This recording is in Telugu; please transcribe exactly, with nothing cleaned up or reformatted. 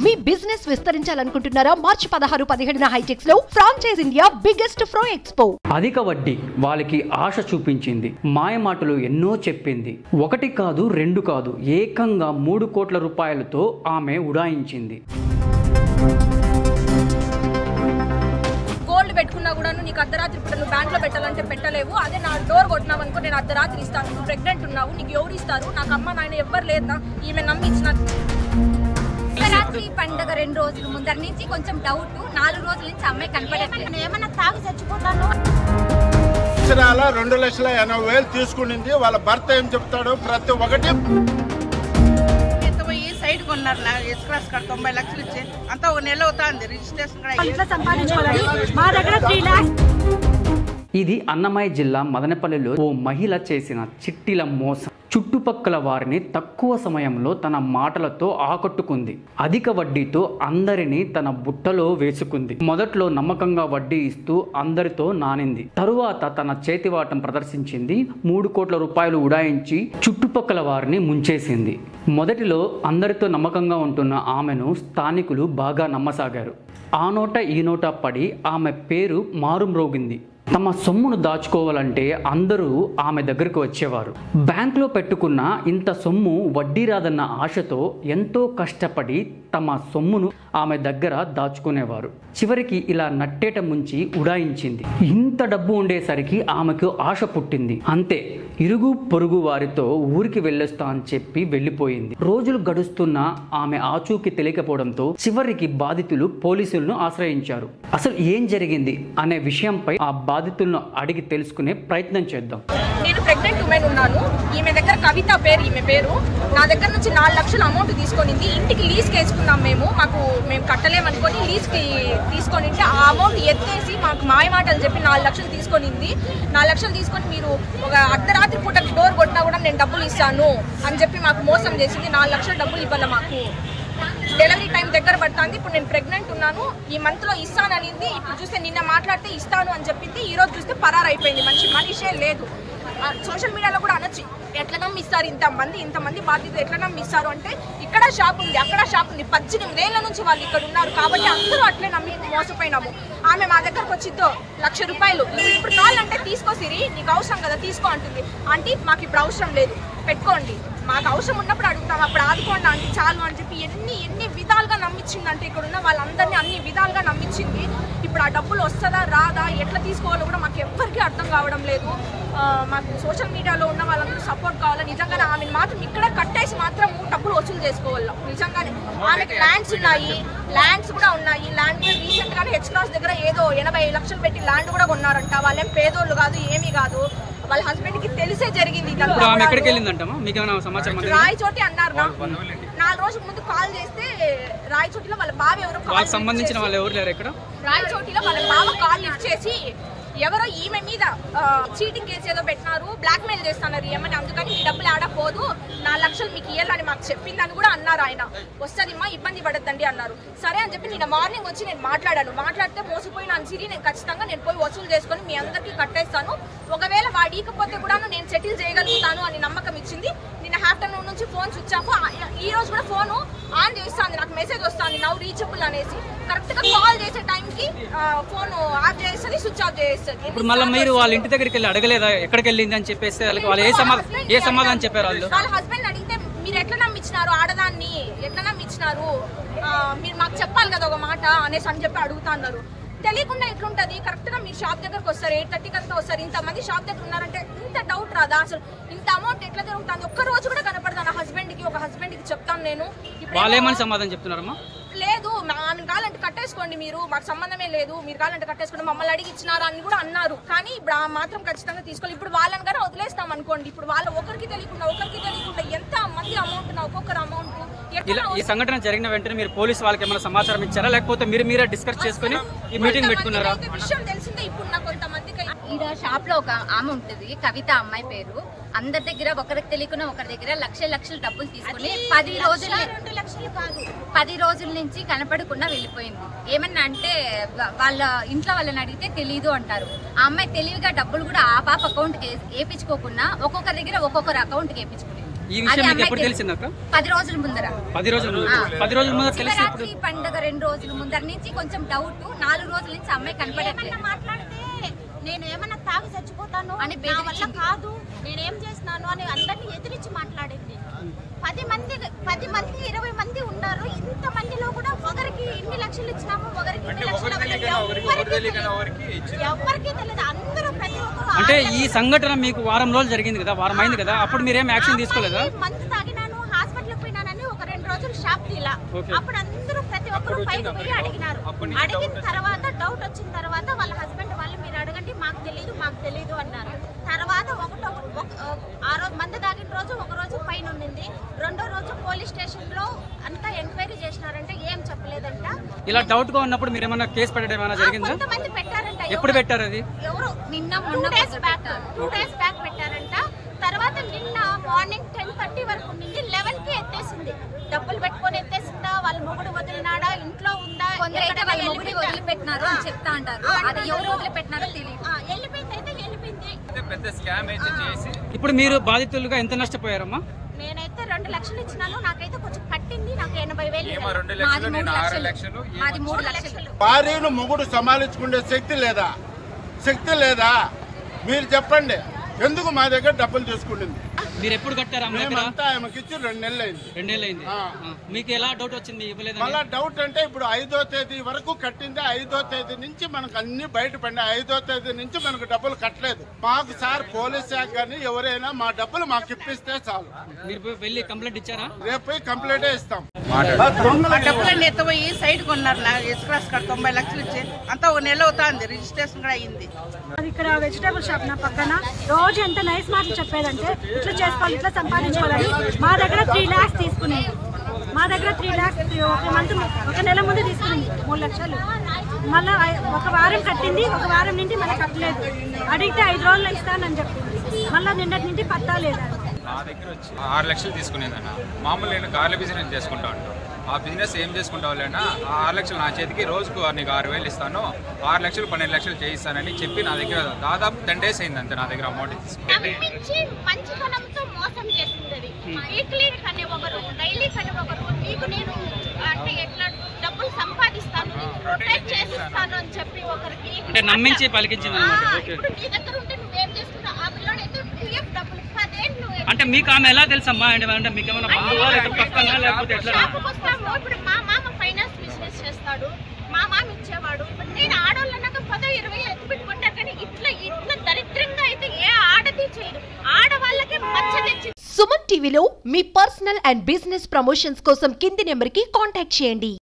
మీ బిజినెస్ విస్తరించాలనుకుంటున్నారా? మార్చి పదహారు పదిహేడున హైటెక్స్ లో ఫ్రాంచైజ్ ఇండియా బిగ్గెస్ట్ ఫ్రో ఎక్స్పో. అధిక వడ్డీ వాళ్ళకి ఆశ చూపించింది, మాయమాటలు ఎన్నో చెప్పింది. ఒకటి కాదు, రెండు కాదు, ఏకంగా మూడు కోట్ల రూపాయలతో ఆమె ఉడాయించింది. గోల్డ్ పెట్టుకున్నా కూడా నీకు అర్ధరాత్రి పూట నువ్వు బ్యాంక్ లో పెట్టాలంటే పెట్టలేవు. అదే నా డోర్ కొట్టినావు అనుకో, నేను అర్ధరాత్రి ఇస్తాను. నువ్వు ప్రెగ్నెంట్ ఉన్నావు, నీకు ఎవరు ఇస్తారు? నాకు అమ్మ నాయన ఎవ్వరు లేదా, ఈమె నమ్మి ఇచ్చిన. రాత్రి పండుగ రెండు రోజుల ముందర నుంచి కొంచెం డౌట్, నాలుగు రోజుల నుంచి అమ్మాయి కనపడట్లేదు. ఏమన్నా తాగి చచ్చిపోతాను. రెండు లక్షల ఎనభై వేలు తీసుకునింది. వాళ్ళ భర్త ఏం చెప్తాడు? ప్రతి ఒక్కటి సైడ్ కొన్నారు, ఎక్స్ప్రెస్ కార్డు తొంభై లక్షలు ఇచ్చి అంతా ఒక నెల అవుతుంది. రిజిస్ట్రేషన్ ఇది అన్నమయ్య జిల్లా మదనపల్లిలో ఓ మహిళ చేసిన చిట్టిల మోసం. చుట్టుపక్కల వారిని తక్కువ సమయంలో తన మాటలతో ఆకట్టుకుంది. అధిక వడ్డీతో అందరినీ తన బుట్టలో వేసుకుంది. మొదట్లో నమ్మకంగా వడ్డీ ఇస్తూ అందరితో నానింది. తరువాత తన చేతివాటం ప్రదర్శించింది. మూడు కోట్ల రూపాయలు ఉడాయించి చుట్టుపక్కల వారిని ముంచేసింది. మొదటిలో అందరితో నమ్మకంగా ఉంటున్న ఆమెను స్థానికులు బాగా నమ్మసాగారు. ఆ నోట ఈ నోట పడి ఆమె పేరు మారుమ్రోగింది. తమ సొమ్మును దాచుకోవాలంటే అందరూ ఆమె దగ్గరకు వచ్చేవారు. బ్యాంకులో పెట్టుకున్న ఇంత సొమ్ము వడ్డీ రాదన్న ఆశతో ఎంతో కష్టపడి తమ సొమ్మును ఆమె దగ్గర దాచుకునేవారు. చివరికి ఇలా నట్టేట ముంచి ఉడాయించింది. ఇంత డబ్బు ఉండేసరికి ఆమెకు ఆశ పుట్టింది. అంతే, ఇరుగు పొరుగు వారితో ఊరికి వెళ్ళొస్తా అని చెప్పి వెళ్ళిపోయింది. రోజులు గడుస్తున్నా ఆమె ఆచూకీ తెలియకపోవడంతో చివరికి బాధితులు పోలీసులను ఆశ్రయించారు. అసలు ఏం జరిగింది అనే విషయంపై ఆ బాధితులను అడిగి తెలుసుకునే ప్రయత్నం చేద్దాం. నేను ప్రెగ్నెంట్ ఉమెన్ ఉన్నాను. ఈమె దగ్గర కవిత పేరు, ఈమె పేరు. నా దగ్గర నుంచి నాలుగు లక్షల అమౌంట్ తీసుకొనింది. ఇంటికి లీజ్ వేసుకున్నాం మేము, మాకు మేము కట్టలేమనుకొని లీజ్కి తీసుకొని ఆ అమౌంట్ ఎత్తేసి మాకు మాయమాటలు చెప్పి నాలుగు లక్షలు తీసుకొనింది. నాలుగు లక్షలు తీసుకొని మీరు ఒక అర్ధరాత్రి పూట డోర్ కొట్టినా కూడా నేను డబ్బులు ఇస్తాను అని చెప్పి మాకు మోసం చేసింది. నాలుగు లక్షల డబ్బులు ఇవ్వాలి. మాకు డెలివరీ టైం దగ్గర పడుతుంది. ఇప్పుడు నేను ప్రెగ్నెంట్ ఉన్నాను, ఈ మంత్లో ఇస్తాను అనింది. ఇప్పుడు చూస్తే నిన్న మాట్లాడితే ఇస్తాను అని చెప్పింది. ఈ రోజు చూస్తే పరారు అయిపోయింది. మంచి మనిషే లేదు. సోషల్ మీడియాలో కూడా అనొచ్చు, ఎట్లా నమ్మిస్తారు ఇంతమంది ఇంతమంది బాధ్యతలు ఎట్లా నమ్మిస్తారు అంటే, ఇక్కడ షాప్ ఉంది, అక్కడ షాప్ ఉంది, పద్దెనిమిది ఏళ్ళ నుంచి వాళ్ళు ఇక్కడ ఉన్నారు కాబట్టి అందరూ అట్లే నమ్మి మోసపోయినాము. ఆమె మా దగ్గరకు వచ్చిద్దో లక్ష రూపాయలు ఇప్పుడు కావాలంటే తీసుకోసిరి, నీకు అవసరం కదా తీసుకో అంటుంది. ఆంటీ మాకు ఇప్పుడు అవసరం లేదు, పెట్టుకోండి, మాకు అవసరం ఉన్నప్పుడు అడుగుతాం, అప్పుడు ఆదుకోండి ఆంటీ చాలు అని చెప్పి ఎన్ని ఎన్ని విధాలుగా నమ్మించింది అంటే ఇక్కడ ఉన్న వాళ్ళందరినీ అన్ని విధాలుగా నమ్మించింది. ఇప్పుడు ఆ డబ్బులు వస్తుందా రాదా, ఎట్లా తీసుకోవాలో కూడా మాకు ఎవ్వరికీ అర్థం కావడం లేదు. మాకు సోషల్ మీడియాలో ఉన్న వాళ్ళందరూ సపోర్ట్ కావాలి. నిజంగానే ఆమెను మాత్రం ఇక్కడ కట్టేసి మాత్రం డబ్బులు వసూలు చేసుకోవాలి. నిజంగానే ఆమెకి ల్యాండ్స్ ఉన్నాయి, ల్యాండ్స్ కూడా ఉన్నాయి. ల్యాండ్ కూడా రీసెంట్ గానే హెచ్ క్లాస్ దగ్గర ఏదో ఎనభై లక్షలు పెట్టి ల్యాండ్ కూడా కొన్నారంట. వాళ్ళేం పేదోళ్ళు కాదు, ఏమీ కాదు. వాళ్ళ హస్బెండ్ కి తెలిసే జరిగింది. రాయచోటి అన్నారు. నాలుగు రోజుల ముందు కాల్ చేస్తే రాయచోటిలో వాళ్ళ బావ ఎవరో సంబంధించిన వాళ్ళు ఎవరు లేరు ఇక్కడ. రాయచోటిలో వాళ్ళ బావ కాల్ లిఫ్ట్ చేసి ఎవరో ఈమె మీద చీటింగ్ కేసు ఏదో పెట్టినారు, బ్లాక్ మెయిల్ చేస్తున్నారు ఏమని, అందుకని ఈ డబ్బులు ఆడపోదు, నాలుగు లక్షలు మీకు ఇవ్వాలని మాకు చెప్పిందని కూడా అన్నారు. ఆయన వస్తుంది మా ఇబ్బంది పడద్దండి అన్నారు. సరే అని చెప్పి నేను మార్నింగ్ వచ్చి నేను మాట్లాడాను. మాట్లాడితే మోసపోయిన సిరి నేను ఖచ్చితంగా నేను పోయి వసూలు చేసుకొని మీ అందరికీ కట్టేస్తాను, ఒకవేళ వాడికపోతే కూడా నేను సెటిల్ చేయగలుగుతాను అని నమ్మకం ఇచ్చింది. నిన్న ఆఫ్టర్నూన్ నుంచి ఫోన్ స్విచ్ ఆఫ్, ఈ రోజు కూడా ఫోన్ ఆన్ చేస్తుంది, నాకు మెసేజ్ వస్తుంది నౌ రీచబుల్ అనేసి. కరెక్ట్ గా కాల్ చేసే టైంకి ఫోన్ ఆఫ్ చేస్తుంది, స్విచ్ ఆఫ్ చేస్తుంది. ఇప్పుడు మళ్ళీ మీరు వాళ్ళ ఇంటి దగ్గరికి వెళ్ళి అడగలేదా ఎక్కడికి వెళ్ళింది అని చెప్పేసి? వాళ్ళు ఏ సమాధానం ఏ సమాధానం చెప్పారు? వాళ్ళు వాళ్ళ హస్బెండ్ అడిగితే మీరు ఎట్లా నమ్మించినారు ఆడదాన్ని, ఎట్లా నమ్మించినారు, మీరు మాకు చెప్పాలి కదా ఒక మాట అనేసి అని చెప్పి అడుగుతా అన్నారు. తెలియకుండా ఎట్లుంటది? కరెక్ట్ గా మీరు షాప్ దగ్గరకు వస్తారు, ఎయిట్ థర్టీ కరెక్ట్ వస్తారు. ఇంతమంది షాప్ దగ్గర ఉన్నారంటే ఇంత డౌట్ రాదా? అసలు ఇంత అమౌంట్ ఎట్లా జరుగుతుంది? ఒక్క రోజు కూడా కనపడతాను హస్బెండ్ కి. ఒక హస్బెండ్ కి చెప్తాను నేను. వాళ్ళేమని సమాధానం చెప్తున్నారమ్మా? లేదు ఆమెను కావాలంటే కట్టేసుకోండి, మీరు మాకు సంబంధమే లేదు, మీరు కావాలంటే కట్టేసుకోండి, మమ్మల్ని అడిగి ఇచ్చినారా అని కూడా అన్నారు. కానీ ఇప్పుడు ఆ మాత్రం ఖచ్చితంగా తీసుకోవాలి. ఇప్పుడు వాళ్ళని కానీ వదిలేస్తాం అనుకోండి, ఇప్పుడు వాళ్ళ ఒకరికి తెలియకుండా ఒకరికి తెలియకుండా ఎంత మంది అమౌంట్ నా ఒక్కొక్కరు అమౌంట్. ఈ సంఘటన జరిగిన వెంటనే మీరు పోలీసు వాళ్ళకి ఏమైనా సమాచారం ఇచ్చారా, లేకపోతే మీరు మీరే డిస్కస్ చేసుకుని ఈ మీటింగ్ పెట్టుకున్నారా? విషయం తెలిసిందే ఇప్పుడు నాకు కొంతమందికి. ఈడ షాప్ లో ఒక ఆమె ఉంటుంది, కవిత అమ్మాయి పేరు. అందరి దగ్గర ఒకరికి తెలియకుండా ఒకరి దగ్గర లక్ష లక్షలు డబ్బులు తీసుకుని పది రోజులు పది రోజుల నుంచి కనపడకుండా వెళ్ళిపోయింది. ఏమన్నా అంటే వాళ్ళ ఇంట్లో వాళ్ళని అడిగితే తెలీదు అంటారు. ఆ అమ్మాయి తెలివిగా డబ్బులు కూడా ఆ పాప అకౌంట్కి వేయించుకోకుండా ఒక్కొక్కరి దగ్గర ఒక్కొక్కరు అకౌంట్కి వేయించుకునేది. ఈ విషయం మీకు ఎప్పుడు తెలిసింది అక్క? పది రోజుల ముందర పది రోజుల ముందు పది రోజుల ముందర తెలిసి శివరాత్రి పండుగ రెండు రోజుల ముందర నుంచి కొంచెం డౌట్, నాలుగు రోజుల నుంచి అమ్మాయి కనపడట్లేదు. మాట్లాడితే నేను ఏమన్నా తాగి చచ్చిపోతాను అని నా వల్ల కాదు, నేనేం చేస్తున్నాను అని అందరినీ ఎదిరించి మాట్లాడింది. పది మంది పది మంది ఇరవై మంది ఉన్నారు, ఇంత మందిలో కూడా ఒకరికి ఇన్ని లక్షలు ఇచ్చినాము, ఒకరికి ఇన్ని లక్షలు ఎవరికి తెలియదు. అందరూ ప్రతి ఒక్కరు అంటే ఈ సంఘటన మీకు వారం రోజులు జరిగింది కదా, వారం అయింది కదా, అప్పుడు మీరేం యాక్షన్ తీసుకోలేదా? మందు తాగినాను, హాస్పిటల్కి పోయినానని ఒక రెండు రోజులు షాప్ తీలా. అప్పుడు అందరూ ప్రతి ఒక్కరు పైకి పోయి అడిగినారు. అడిగిన తర్వాత డౌట్ వచ్చిన తర్వాత వాళ్ళ హస్బెండ్ వాళ్ళు మీరు అడగండి, మాకు తెలియదు మాకు తెలియదు అన్నారు. తర్వాత ఒకటో ఆ రోజు మందు తాగిన రోజు ఒక రోజు పైన ఉండింది, రెండో రోజు పోలీస్ స్టేషన్ లో అంతా ఎంక్వైరీ చేసినారంటే ఏం చెప్పలేదంట. ఇలా డౌట్ గా ఉన్నప్పుడు మీరు ఏమైనా కేసు పెట్టడం ఏమైనా జరిగిందా? కొంతమంది పెట్టారంట. ఎప్పుడు పెట్టారు అది? ఎవరు నిన్న two days back two days back పెట్టారంట. తర్వాత నిన్న మార్నింగ్ టెన్ థర్టీ వరకు ఉండింది, లెవెన్ కి ఎత్తేసింది. డబ్బులు పెట్టుకొని ఎత్తేసిందా, వాళ్ళ మొగుడు వదిలినాడా, ఇంట్లో ఉందా, కొందరైతే వాళ్ళ మొగుడు వదిలిపెట్టినారు అని చెప్తా అంటారు. అది ఎవరు వదిలిపెట్టినారో తెలియదు. వెళ్ళిపోయింది అయితే వెళ్ళిపోయింది. పెద్ద స్కామ్ అయితే చేసి ఇప్పుడు మీరు బాధితులుగా ఎంత నష్టపోయారమ్మా? నేనైతే రెండు లక్షలు ఇచ్చినాను, నాకైతే కొంచెం కట్టింది, నాకు ఎనభై వేలు. ఏమో రెండు మాది లక్షలు మూడు నేను ఆరు లక్షలు లక్షలు మాది మూడు లక్షలు. భార్యను మొగుడు సమాలించుకునే శక్తి లేదా? శక్తి లేదా? మీరు చెప్పండి, ఎందుకు మా దగ్గర డబ్బులు తీసుకుంటుంది? మీరు ఎప్పుడు కట్టారు? మేమంతా ఆమెకి ఇచ్చి రెండు నెలలు అయింది. రెండేళ్ళు అయింది. మీకు ఎలా డౌట్ వచ్చింది ఇవ్వలేదు? మళ్ళా డౌట్ అంటే ఇప్పుడు ఐదో తేదీ వరకు కట్టింది, ఐదో తేదీ నుంచి మనకు అన్ని బయటపడినాయి. ఐదో తేదీ నుంచి మనకు డబ్బులు కట్టలేదు. మాకు సార్ పోలీస్ శాఖ కానీ ఎవరైనా మా డబ్బులు మాకు ఇప్పిస్తే చాలు. మీరు వెళ్ళి కంప్లైంట్ ఇచ్చారా? రేపు కంప్లైంట్ ఇస్తాం. డబ్బులన్నీ ఎత్తపోయి సైడ్ కొన్నారు, ఎక్స్ప్రెస్ కార్డ్ తొంభై లక్షలు ఇచ్చి అంతా ఒక నెల అవుతుంది, రిజిస్ట్రేషన్ కూడా అయింది. ఇక్కడ వెజిటేబుల్ షాప్ నా పక్కన రోజు ఎంత నైస్ మాటలు చెప్పేదంటే ఇట్లా చేసుకోవాలి, ఇట్లా సంపాదించుకోవాలని. మా దగ్గర త్రీ ల్యాక్స్ తీసుకునేది, మా దగ్గర త్రీ ల్యాక్స్ ఒక మంత్ ఒక నెల ముందు తీసుకునింది మూడు లక్షలు. మళ్ళీ ఒక వారం కట్టింది, ఒక వారం నుండి మళ్ళీ కట్టలేదు. అడిగితే ఐదు రోజులు ఇస్తానని చెప్పింది, మళ్ళీ నిన్నటి నుండి పత్తా లేదా. నా దగ్గర వచ్చి ఆరు లక్షలు తీసుకునేదన్న. మామూలు నేను కార్ల బిజినెస్ చేసుకుంటా ఉంటాను. ఆ బిజినెస్ ఏం చేసుకుంటావులేనా, ఆ ఆరు లక్షలు నా చేతికి రోజుకు నీకు ఆరు వేలు ఇస్తాను, ఆరు లక్షలు పన్నెండు లక్షలు చేయిస్తానని చెప్పి నా దగ్గర దాదాపు టెన్ డేస్ అయింది అంతే నా దగ్గర అమౌంట్ తీసుకుంటే. మంచితనంతో మోసం చేసింది. వీక్లీ కనే ఒకరు, డైలీ కనే ఒకరు, నీకు నేను అంటే ఎట్లా డబ్బులు సంపాదిస్తాను, రొటేట్ చేసిస్తాను అని చెప్పి ఒకరికి అంటే నమ్మించి పలికించింది అన్నమాట. ఇప్పుడు నీ దగ్గర ఉంటే నువ్వేం చేసుకుంటావు? ఆ పిల్లోడు అయితే పిఎఫ్ డబ్బులు పదేళ్ళు అంటే మీకు ఆమె ఎలా తెలుసమ్మా? అంటే మీకు ఏమైనా బాగా పక్కన లేకపోతే ఎట్లా? ఇప్పుడు మా మామ ఫైనాన్స్ బిజినెస్ చేస్తాడు, మా మామ ఇచ్చేవాడు. ఇప్పుడు నేను ఆడవాళ్ళన్నాక పదో ఇరవై ఎత్తు పెట్టుకుంటాను, కానీ ఇట్లా ఇట్లా దరిద్రంగా అయితే ఏ ఆడది చేయదు. ఆడవాళ్ళకి మచ్చ తెచ్చి. సుమన్ టీవీలో మీ పర్సనల్ అండ్ బిజినెస్ ప్రమోషన్స్ కోసం కింది నెంబర్కి కాంటాక్ట్ చేయండి.